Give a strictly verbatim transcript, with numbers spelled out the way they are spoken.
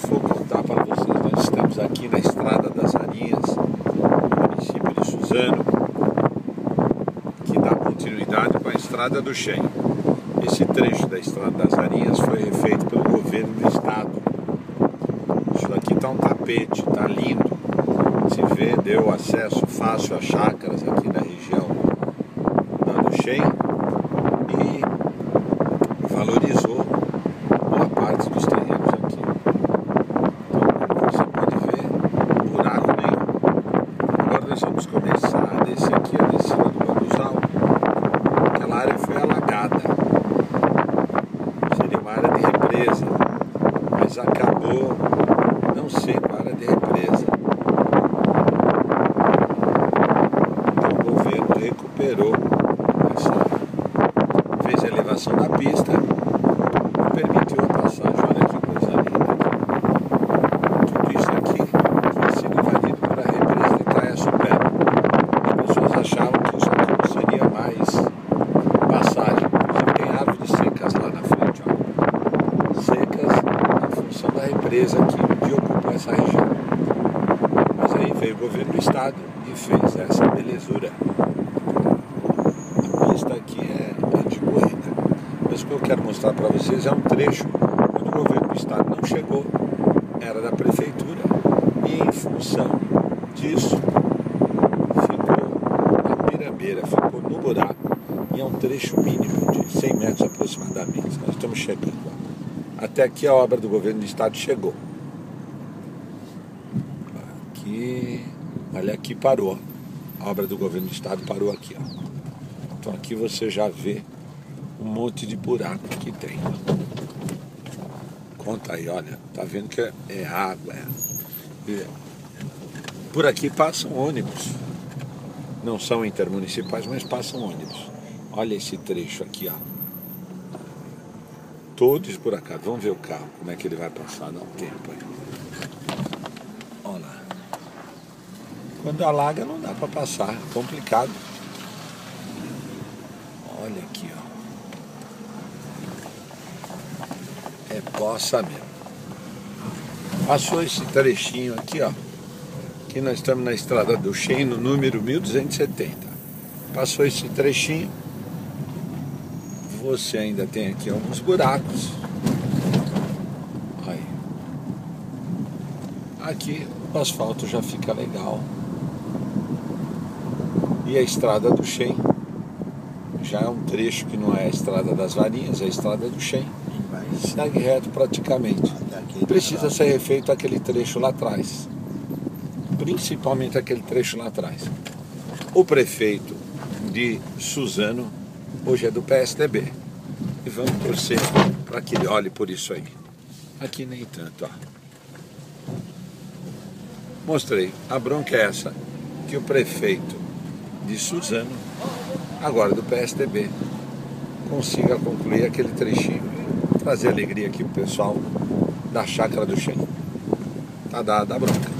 vou contar para vocês. Nós estamos aqui na Estrada das Arinhas, no município de Suzano, que dá continuidade com a Estrada do Chem. Esse trecho da Estrada das Arinhas foi refeito pelo governo do estado. Isso daqui está um tapete, está lindo. Se vê, deu acesso fácil a chácaras aqui na região do Chem e valorizou boa parte dos terrenos aqui. Então, como você pode ver, buraco nenhum. Agora nós vamos começar a descer aqui a descida do Bambuzal. Aquela área foi alagada. Seria uma área de represa, mas acabou não sendo área de represa. Então o governo recuperou essa, fez a elevação da pista e permitiu a passagem. Olha que coisa linda. Tudo isso aqui tinha sido invadido por a represa de Itaiaçupé. As pessoas achavam que isso aqui não seria mais passagem. Inclusive tem árvores secas lá na frente, ó. Secas em função da represa que de ocupar essa região. Mas aí veio o governo do estado e fez essa belezura. A pista aqui é, é de corrida. Mas o que eu quero mostrar para vocês é um trecho onde o governo do estado não chegou, era da prefeitura, e em função disso ficou na pirambeira, ficou no buraco. E é um trecho mínimo de cem metros aproximadamente. Nós estamos chegando. Até aqui a obra do governo do estado chegou. Aqui, olha, aqui parou. A obra do governo do estado parou aqui, ó. Então aqui você já vê um monte de buraco que tem. Conta aí, olha, tá vendo que é, é água. É. Por aqui passam ônibus. Não são intermunicipais, mas passam ônibus. Olha esse trecho aqui, ó. Todo esburacado. Vamos ver o carro, como é que ele vai passar, dá um tempo aí. Olha lá. Quando alaga não dá para passar, é complicado. Olha aqui, ó. É poça mesmo. Passou esse trechinho aqui, ó. Aqui nós estamos na Estrada do Chem, no número mil duzentos e setenta. Passou esse trechinho. Você ainda tem aqui alguns buracos. Aí. Aqui o asfalto já fica legal. E a Estrada do Chem já é um trecho que não é a Estrada das Varinhas, é a Estrada do Chem. Segue reto praticamente. Precisa ser refeito aquele trecho lá atrás. Principalmente aquele trecho lá atrás. O prefeito de Suzano hoje é do P S D B. E vamos torcer para que ele olhe por isso aí. Aqui nem tanto, ó. Mostrei. A bronca é essa, que o prefeito de Suzano, agora do P S D B, consiga concluir aquele trechinho. Trazer alegria aqui pro pessoal da Chácara do Chem. Tá dada a bronca.